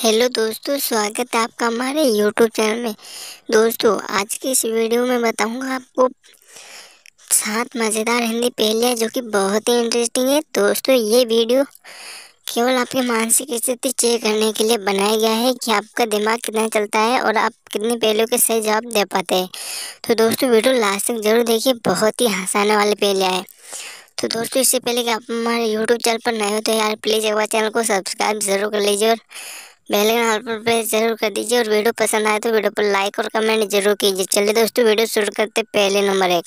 Hello दोस्तों, स्वागत है आपका हमारे यूट्यूब चैनल में। दोस्तों, आज की इस वीडियो में बताऊंगा आपको 7 मज़ेदार हिंदी पहेलियाँ जो कि बहुत ही इंटरेस्टिंग है। दोस्तों, ये वीडियो केवल आपकी मानसिक स्थिति चेक करने के लिए बनाया गया है कि आपका दिमाग कितना चलता है और आप कितनी पहेलियों के सही जवाब दे पाते हैं। तो दोस्तों, वीडियो लास्ट तक जरूर देखिए, बहुत ही हंसाने वाली पहेलियाँ है। तो दोस्तों, इससे पहले कि आप हमारे यूट्यूब चैनल पर नए हो तो यार प्लीज़ एक बार चैनल को सब्सक्राइब जरूर कर लीजिए और बेल आइकन ऑल पर प्रेस जरूर कर दीजिए। और वीडियो पसंद आए तो वीडियो पर लाइक और कमेंट जरूर कीजिए। चलिए दोस्तों, वीडियो शुरू करते। पहले नंबर 1,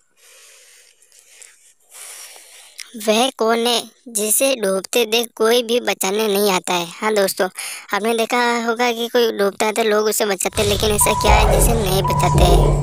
वह कौन है जिसे डूबते देख कोई भी बचाने नहीं आता है। हाँ दोस्तों, आपने देखा होगा कि कोई डूबता है तो लोग उसे बचाते हैं, लेकिन ऐसा क्या है जिसे नहीं बचाते हैं।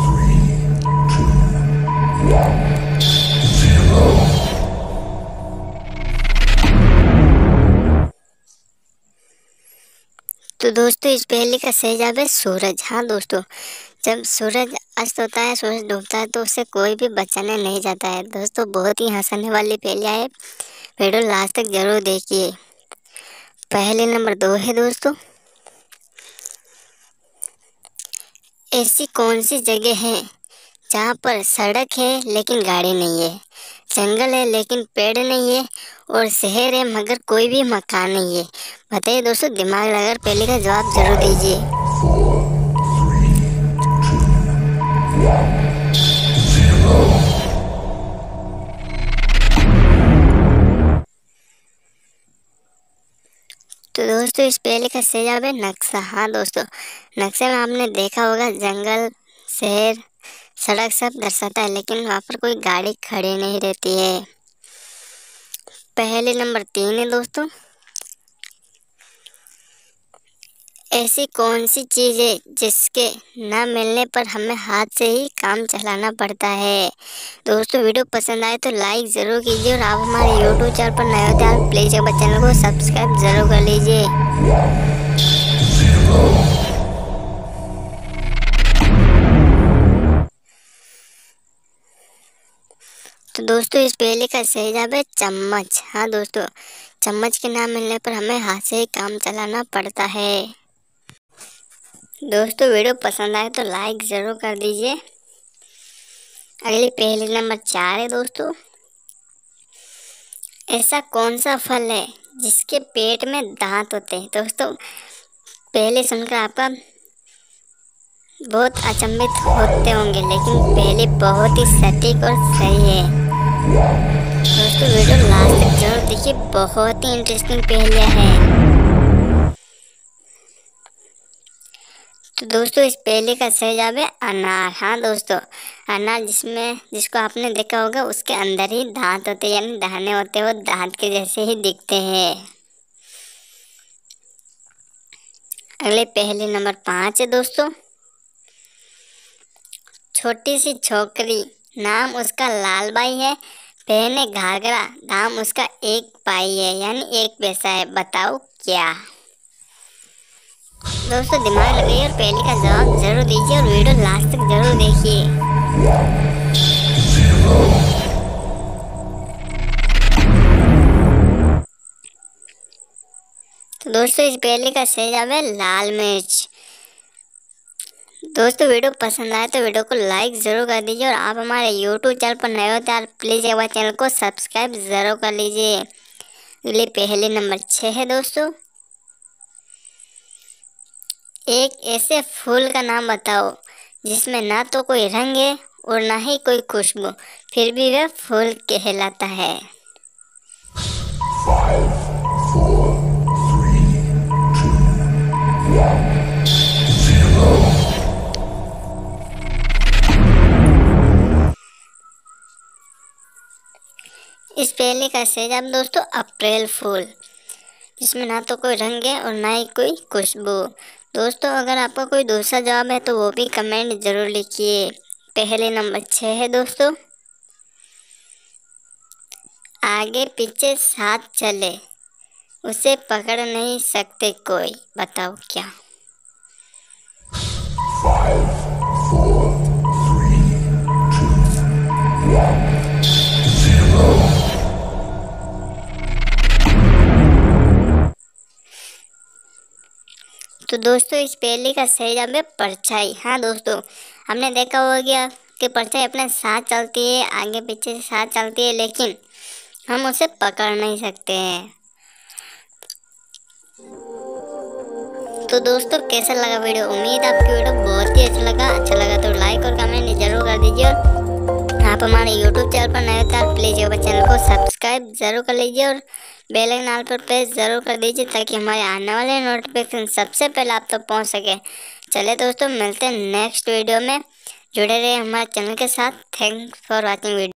तो दोस्तों, इस पहेली का सही जवाब है सूरज। हाँ दोस्तों, जब सूरज अस्त होता है, सूरज डूबता है तो उसे कोई भी बचाने नहीं जाता है। दोस्तों, बहुत ही हंसाने वाली पहेलियाँ है, वीडियो लास्ट तक जरूर देखिए। पहले नंबर 2 है दोस्तों, ऐसी कौन सी जगह है जहाँ पर सड़क है लेकिन गाड़ी नहीं है, जंगल है लेकिन पेड़ नहीं है, और शहर है मगर कोई भी मकान नहीं है। बताइए दोस्तों, दिमाग लगाकर पहले का जवाब जरूर दीजिए। तो दोस्तों, इस पहेली का सही जवाब है नक्शा। हाँ दोस्तों, नक्शे में आपने देखा होगा जंगल, शहर, सड़क सब दर्शाता है, लेकिन वहाँ पर कोई गाड़ी खड़ी नहीं रहती है। पहले नंबर 3 है दोस्तों, ऐसी कौन सी चीज़ है जिसके ना मिलने पर हमें हाथ से ही काम चलाना पड़ता है। दोस्तों, वीडियो पसंद आए तो लाइक ज़रूर कीजिए और आप हमारे यूट्यूब चैनल पर नए होते हैं प्लीज़ एक बार चैनल को सब्सक्राइब ज़रूर कर लीजिए। तो दोस्तों, इस पहेली का सही जवाब है चम्मच। हाँ दोस्तों, चम्मच के ना मिलने पर हमें हाथ से ही काम चलाना पड़ता है। दोस्तों, वीडियो पसंद आए तो लाइक ज़रूर कर दीजिए। अगली पहेली नंबर 4 है दोस्तों, ऐसा कौन सा फल है जिसके पेट में दांत होते हैं। दोस्तों, पहले सुनकर आपका बहुत अचंभित होते होंगे, लेकिन पहले बहुत ही सटीक और सही है। दोस्तों, वीडियो लास्ट तक जरूर देखिए, बहुत ही इंटरेस्टिंग पहेलियाँ हैं। तो दोस्तों, इस पहेली का सही जवाब है अनार। हाँ दोस्तों, अनार जिसको आपने देखा होगा उसके अंदर ही दांत होते हैं, यानी दाने होते हैं, वो दांत के जैसे ही दिखते हैं। अगले पहेली नंबर 5 है दोस्तों, छोटी सी छोकरी नाम उसका लाल बाई है, पहने घाघरा दाम उसका 1 पाई है, यानी 1 पैसा है। बताओ क्या। दोस्तों, दिमाग लगाइए और पहले का जवाब जरूर दीजिए और वीडियो लास्ट तक जरूर देखिए। तो दोस्तों, इस पहेली का सही जवाब है लाल मिर्च। दोस्तों, वीडियो पसंद आए तो वीडियो को लाइक ज़रूर कर दीजिए और आप हमारे यूट्यूब चैनल पर नए हो तो प्लीज़ एक बार चैनल को सब्सक्राइब ज़रूर कर लीजिए। अगली पहेली नंबर 6 है दोस्तों, एक ऐसे फूल का नाम बताओ जिसमें ना तो कोई रंग है और ना ही कोई खुशबू, फिर भी वह फूल कहलाता है। इस पहेली का सही जवाब दोस्तों अप्रैल फूल, जिसमें ना तो कोई रंग है और ना ही कोई खुशबू। दोस्तों, अगर आपका कोई दूसरा जवाब है तो वो भी कमेंट जरूर लिखिए। पहले नंबर 6 है दोस्तों, आगे पीछे साथ चले उसे पकड़ नहीं सकते कोई। बताओ क्या। तो दोस्तों इस पहेली का सही जवाब है परछाई। हाँ दोस्तों, हमने देखा होगा कि परछाई अपने साथ चलती है, आगे पीछे से साथ चलती है, लेकिन हम उसे पकड़ नहीं सकते हैं। तो दोस्तों कैसा लगा वीडियो? उम्मीद आपकी वीडियो बहुत ही अच्छा लगा तो लाइक और कमेंट जरूर कर दीजिए। और आप हमारे यूट्यूब चैनल पर नए तो प्लीज चैनल को सब्सक्राइब जरूर कर लीजिए और बेल आइकन पर प्रेस जरूर कर दीजिए ताकि हमारे आने वाले नोटिफिकेशन सबसे पहले आप तक पहुंच सके। चलिए दोस्तों, मिलते हैं नेक्स्ट वीडियो में। जुड़े रहे हमारे चैनल के साथ। Thanks for watching video.